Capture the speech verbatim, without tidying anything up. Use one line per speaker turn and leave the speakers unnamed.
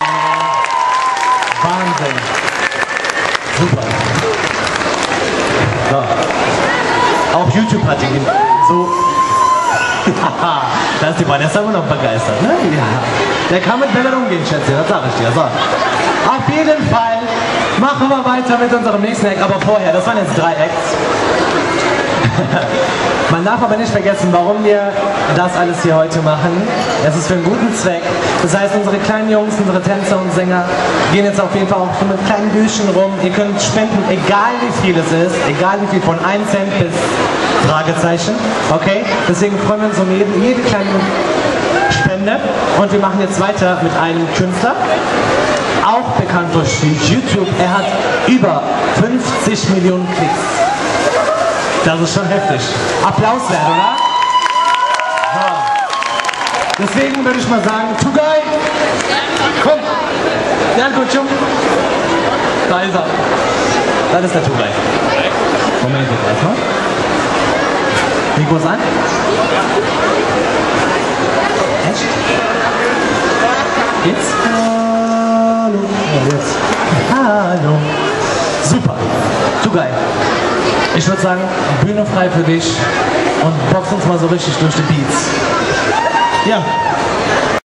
Wahnsinn. Super. So. Auch YouTube hat ihn so... Da ist die Vanessa immer noch begeistert, ne? Ja. Der kann mit Bällen umgehen, Schätze, das sag ich dir. So. Auf jeden Fall machen wir weiter mit unserem nächsten Act, aber vorher, das waren jetzt drei Acts. Man darf aber nicht vergessen, warum wir das alles hier heute machen. Es ist für einen guten Zweck. Das heißt, unsere kleinen Jungs, unsere Tänzer und Sänger gehen jetzt auf jeden Fall auch mit kleinen Büchchen rum. Ihr könnt spenden, egal wie viel es ist, egal wie viel, von einem Cent bis Fragezeichen. Okay? Deswegen freuen wir uns um jede, jede kleine Spende. Und wir machen jetzt weiter mit einem Künstler, auch bekannt durch YouTube. Er hat über fünfzig Millionen Klicks. Das ist schon heftig. Applaus wert, oder? So. Deswegen würde ich mal sagen, Tugay! Komm! Ja, gut, Jung. Da ist er. Das ist der Tugay. Moment jetzt erstmal. Mikros an. Echt? Jetzt? Hallo. Ja, jetzt. Hallo. Super. Tugay. Ich würde sagen, Bühne frei für dich und box uns mal so richtig durch die Beats. Ja.